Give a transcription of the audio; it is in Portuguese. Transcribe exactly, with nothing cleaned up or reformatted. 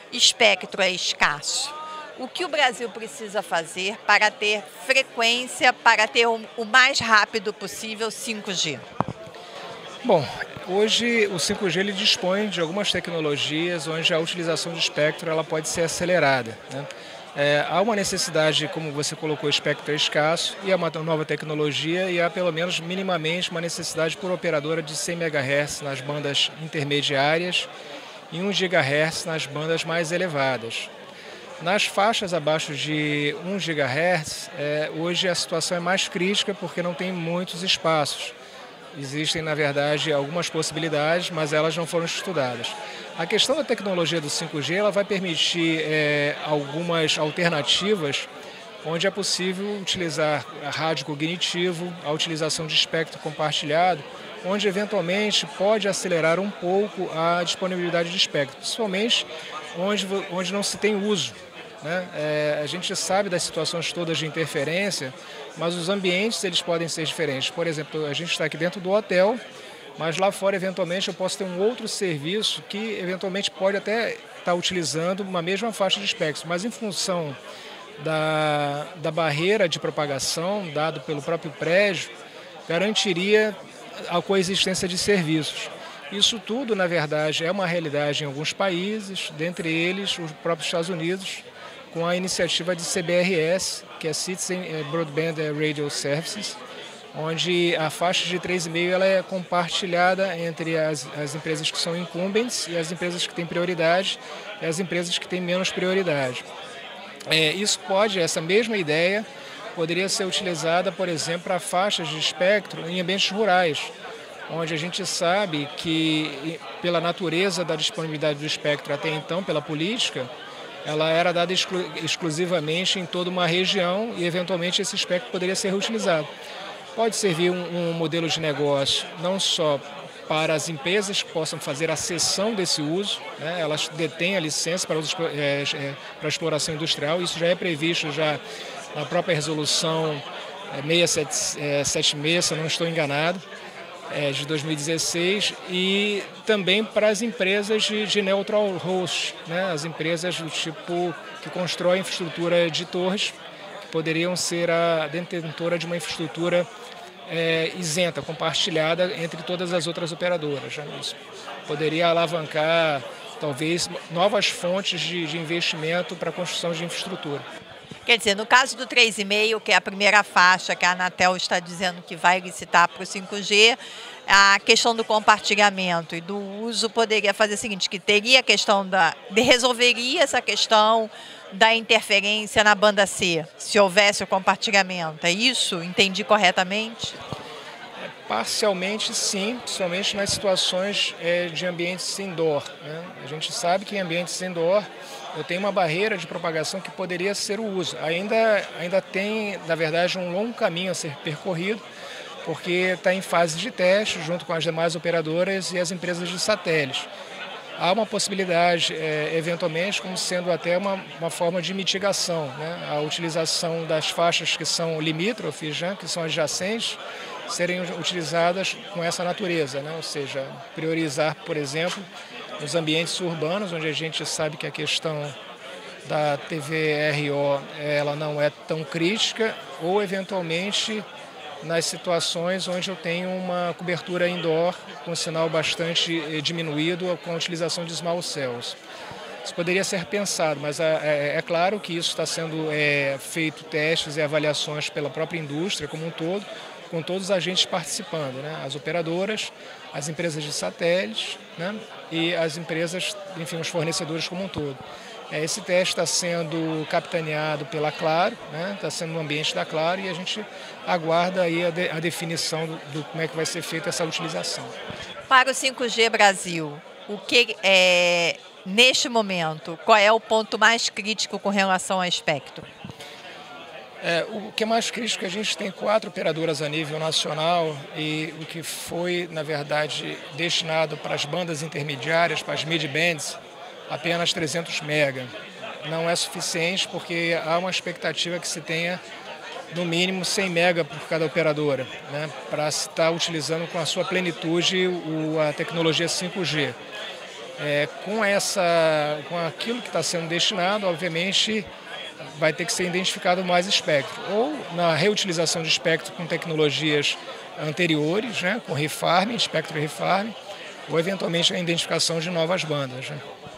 espectro é escasso. O que o Brasil precisa fazer para ter frequência, para ter o, o mais rápido possível cinco G? Bom, hoje o cinco G ele dispõe de algumas tecnologias onde a utilização de espectro ela pode ser acelerada, né? É, há uma necessidade, como você colocou, o espectro é escasso e é uma nova tecnologia e há pelo menos minimamente uma necessidade por operadora de cem megahertz nas bandas intermediárias e um gigahertz nas bandas mais elevadas. Nas faixas abaixo de um gigahertz, é, hoje a situação é mais crítica porque não tem muitos espaços. Existem, na verdade, algumas possibilidades, mas elas não foram estudadas. A questão da tecnologia do cinco G ela vai permitir é, algumas alternativas onde é possível utilizar rádio cognitivo, a utilização de espectro compartilhado, onde eventualmente pode acelerar um pouco a disponibilidade de espectro, principalmente onde, onde não se tem uso, né? É, a gente sabe das situações todas de interferência, mas os ambientes eles podem ser diferentes. Por exemplo, a gente está aqui dentro do hotel, mas lá fora, eventualmente, eu posso ter um outro serviço que, eventualmente, pode até estar utilizando uma mesma faixa de espectro, mas em função da, da barreira de propagação dado pelo próprio prédio, garantiria a coexistência de serviços. Isso tudo, na verdade, é uma realidade em alguns países, dentre eles os próprios Estados Unidos, com a iniciativa de C B R S, que é Citizen Broadband Radio Services, onde a faixa de três vírgula cinco ela é compartilhada entre as, as empresas que são incumbents e as empresas que têm prioridade e as empresas que têm menos prioridade. É, isso pode, essa mesma ideia, poderia ser utilizada, por exemplo, para faixas de espectro em ambientes rurais, onde a gente sabe que, pela natureza da disponibilidade do espectro até então, pela política, ela era dada exclu exclusivamente em toda uma região e, eventualmente, esse espectro poderia ser reutilizado. Pode servir um, um modelo de negócio não só para as empresas que possam fazer a cessão desse uso, né? Elas detêm a licença para, uso, é, é, para a exploração industrial, isso já é previsto já na própria resolução é, seiscentos e setenta e seis, se eu não estou enganado, é, de dois mil e dezesseis, e também para as empresas de, de neutral host, né? As empresas do tipo que constroem infraestrutura de torres, que poderiam ser a detentora de uma infraestrutura é, isenta, compartilhada entre todas as outras operadoras. Já isso poderia alavancar, talvez, novas fontes de, de investimento para a construção de infraestrutura. Quer dizer, no caso do três vírgula cinco, que é a primeira faixa que a Anatel está dizendo que vai licitar para o cinco G, a questão do compartilhamento e do uso poderia fazer o seguinte, que teria a questão da... De, resolveria essa questão da interferência na banda C, se houvesse o compartilhamento. É isso? Entendi corretamente? Parcialmente sim, principalmente nas situações é, de ambientes indoor, né? A gente sabe que em ambientes indoor eu tenho uma barreira de propagação que poderia ser o uso. Ainda, ainda tem, na verdade, um longo caminho a ser percorrido, porque está em fase de teste junto com as demais operadoras e as empresas de satélite. Há uma possibilidade, é, eventualmente, como sendo até uma, uma forma de mitigação, né? A utilização das faixas que são limítrofes, né? Que são adjacentes, serem utilizadas com essa natureza, né? Ou seja, priorizar, por exemplo, nos ambientes urbanos, onde a gente sabe que a questão da T V R O ela não é tão crítica, ou eventualmente nas situações onde eu tenho uma cobertura indoor com sinal bastante diminuído com a utilização de small cells. Isso poderia ser pensado, mas é, é claro que isso está sendo é, feito testes e avaliações pela própria indústria como um todo, com todos os agentes participando, né? As operadoras, as empresas de satélites, né? E as empresas, enfim, os fornecedores como um todo. Esse teste está sendo capitaneado pela Claro, né? Está sendo no ambiente da Claro e a gente aguarda aí a, de, a definição do, do como é que vai ser feita essa utilização. Para o cinco G Brasil, o que é, neste momento, qual é o ponto mais crítico com relação ao espectro? É, o que é mais crítico é que a gente tem quatro operadoras a nível nacional e o que foi, na verdade, destinado para as bandas intermediárias, para as mid-bands, apenas trezentos mega. Não é suficiente porque há uma expectativa que se tenha no mínimo cem mega por cada operadora, né, para se estar utilizando com a sua plenitude o, a tecnologia cinco G. É, com, essa, com aquilo que está sendo destinado, obviamente, vai ter que ser identificado mais espectro. Ou na reutilização de espectro com tecnologias anteriores, né, com refarming, espectro refarming, ou eventualmente a identificação de novas bandas, né.